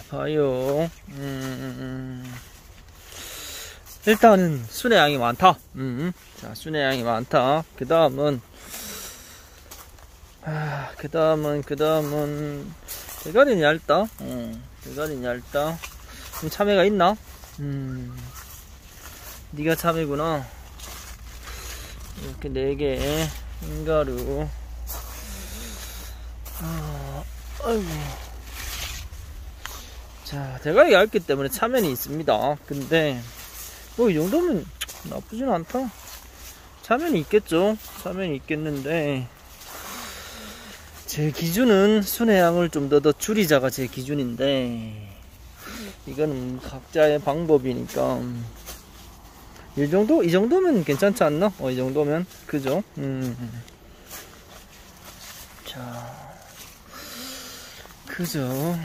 봐요. 일단은 순회양이 많다. 자, 순회양이 많다. 그 다음은 대가리는 얇다. 대가리는 얇다. 그럼 참외가 있나? 네가 참외구나. 이렇게 4개 흰가루. 아이고. 자, 대가리가 얇기 때문에 참외는 있습니다. 근데 뭐 이 정도면 나쁘진 않다. 참외는 있겠죠. 참외는 있겠는데 제 기준은 순회양을 좀 더 줄이자가 제 기준인데 이거는 각자의 방법이니까 이 정도면 괜찮지 않나? 이 정도면 그죠? 자, 그죠?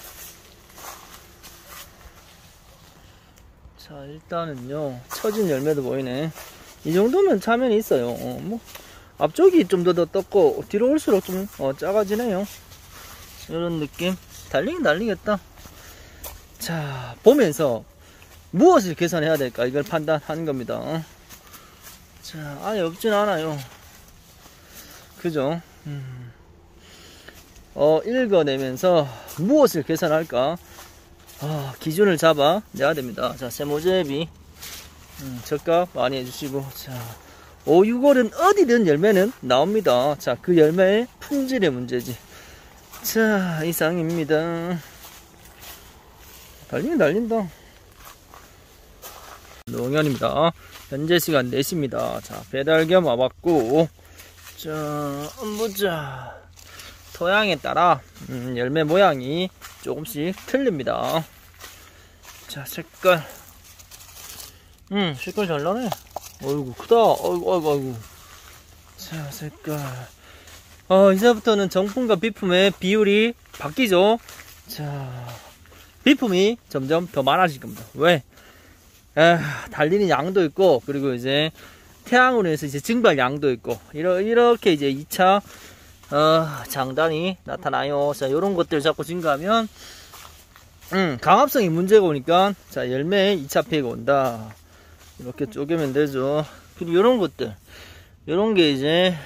자, 일단은요, 처진 열매도 보이네. 이 정도면 참외는 있어요. 뭐 앞쪽이 좀 더 떴고 뒤로 올수록 좀 작아지네요. 이런 느낌. 달리긴 달리겠다. 자, 보면서 무엇을 계산해야 될까 이걸 판단하는 겁니다. 자, 아예 없진 않아요. 그죠? 읽어내면서 무엇을 계산할까 기준을 잡아 내야 됩니다. 자, 세모제비 적합 많이 해주시고, 자, 5, 6월은 어디든 열매는 나옵니다. 자, 그 열매의 품질의 문제지. 자, 이상입니다. 달리긴 달린다. 농현입니다. 현재 시간 4시입니다. 자, 배달 겸 와봤고, 자, 보자. 토양에 따라 열매 모양이 조금씩 틀립니다. 자, 색깔. 색깔 잘 나네. 어이구, 크다. 어이구. 자, 색깔. 이제부터는 정품과 비품의 비율이 바뀌죠. 자, 비품이 점점 더 많아질 겁니다. 왜? 달리는 양도 있고, 그리고 이제 태양으로 해서 이제 증발 양도 있고, 이렇게 이제 2차 장단이 나타나요. 자, 요런 것들 자꾸 증가하면 강압성이 문제가 오니까, 자, 열매에 2차 피해가 온다. 이렇게 쪼개면 되죠. 그리고 요런 것들, 요런 게 이제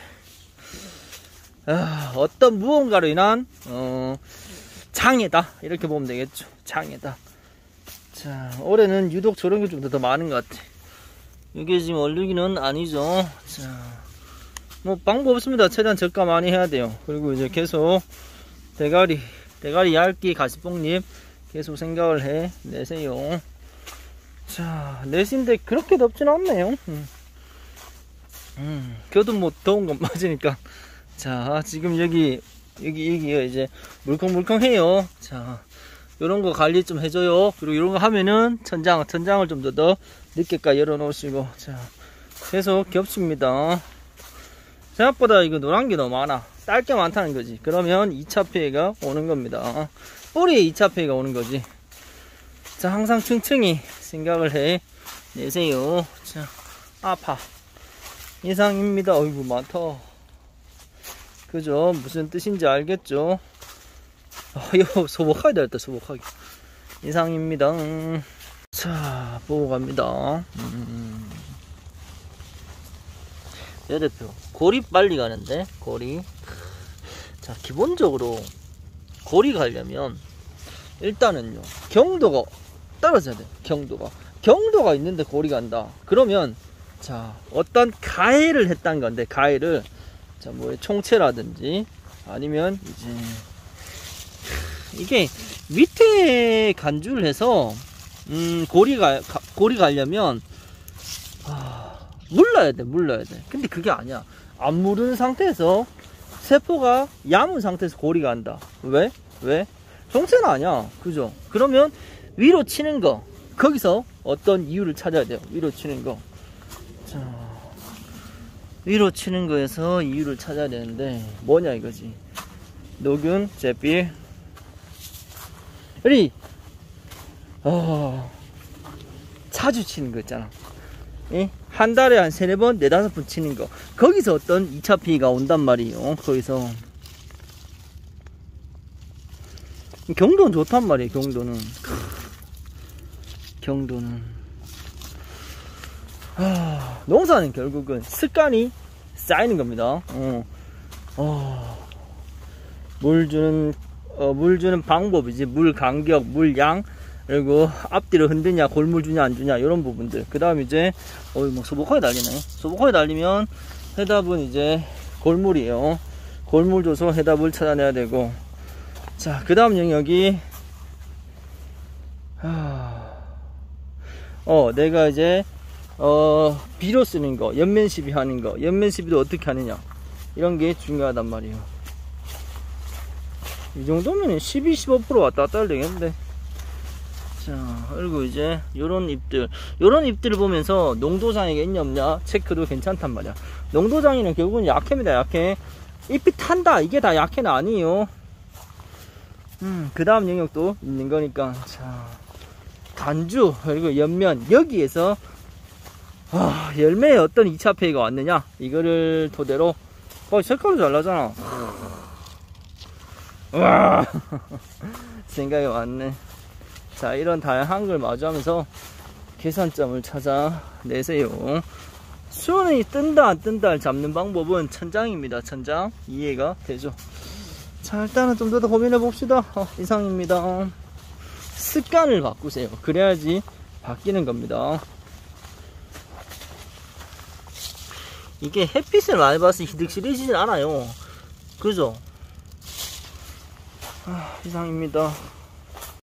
어떤 무언가로 인한 장애다, 이렇게 보면 되겠죠. 장애다. 자, 올해는 유독 저런 게 좀 더 많은 것 같아. 이게 지금 얼룩이는 아니죠. 자, 뭐 방법 없습니다. 최대한 적가 많이 해야 돼요. 그리고 이제 계속 대가리 얇기 가시뽕잎 계속 생각을 해 내세요. 자, 내신데 그렇게 덥진 않네요. 겨도 뭐 더운 건 맞으니까. 자, 지금 여기 이제 물컹물컹해요. 자, 요런 거 관리 좀 해줘요. 그리고 요런 거 하면은 천장을 좀 더 늦게까지 열어 놓으시고. 자, 계속 겹칩니다. 생각보다 이거 노란 게 너무 많아. 딸 게 많다는 거지. 그러면 2차 피해가 오는 겁니다. 뿌리에 2차 피해가 오는 거지. 자, 항상 층층이 생각을 해 내세요. 자, 아파. 이상입니다. 어이구, 많다. 그죠? 무슨 뜻인지 알겠죠? 이거 소복하게 되었다, 소복하게. 이상입니다. 자, 보고 갑니다. 여대표 고리 빨리 가는데, 고리. 자, 기본적으로 고리 가려면 일단은요, 경도가 떨어져야 돼. 경도가 있는데 고리 간다. 그러면 자, 어떤 가해를 했다는 건데, 가해를, 자, 뭐 총체라든지 아니면 이제 이게 밑에 간주를 해서 고리 가려면 물러야 돼. 근데 그게 아니야. 안 무르는 상태에서 세포가 얇은 상태에서 고리가 간다. 왜? 정체는 아니야. 그죠? 그러면 위로 치는 거, 거기서 어떤 이유를 찾아야 돼요. 위로 치는 거. 자, 위로 치는 거에서 이유를 찾아야 되는데 뭐냐 이거지. 녹균, 제필. 우리 자주 치는 거 있잖아. 예? 한 달에 한 3-4번, 4-5번 치는 거. 거기서 어떤 2차 피해가 온단 말이에요. 거기서. 경도는 좋단 말이에요. 경도는 농사는 결국은 습관이 쌓이는 겁니다. 물 주는 방법이지. 물 간격, 물 양, 그리고 앞뒤로 흔드냐, 골물 주냐 안 주냐, 이런 부분들. 그 다음 이제 뭐 소복하게 달리네. 소복하게 달리면 해답은 이제 골물이에요. 골물 줘서 해답을 찾아내야 되고. 자, 그 다음 영역이 내가 이제 비료 쓰는 거, 연면 시비 하는 거, 연면 시비도 어떻게 하느냐, 이런 게 중요하단 말이에요. 이 정도면 12, 15% 왔다 갔다 해야 되겠는데. 자, 그리고 이제 요런 잎들을 보면서 농도장애가 있냐 없냐 체크도 괜찮단 말이야. 농도장애는 결국은 약해입니다. 약해. 잎이 탄다, 이게 다 약해는 아니에요. 그 다음 영역도 있는 거니까. 자, 단주, 그리고 연면, 여기에서 열매에 어떤 2차 폐기가 왔느냐, 이거를 토대로. 색깔도 잘 나잖아. 와 생각이 왔네. 자, 이런 다양한 걸 마주하면서 계산점을 찾아내세요. 수온이 뜬다 안 뜬다를 잡는 방법은 천장입니다. 천장. 이해가 되죠? 자, 일단은 좀 더 고민해 봅시다. 이상입니다. 습관을 바꾸세요. 그래야지 바뀌는 겁니다. 이게 햇빛을 많이 봐서 희득실해지진 않아요. 그죠? 이상입니다.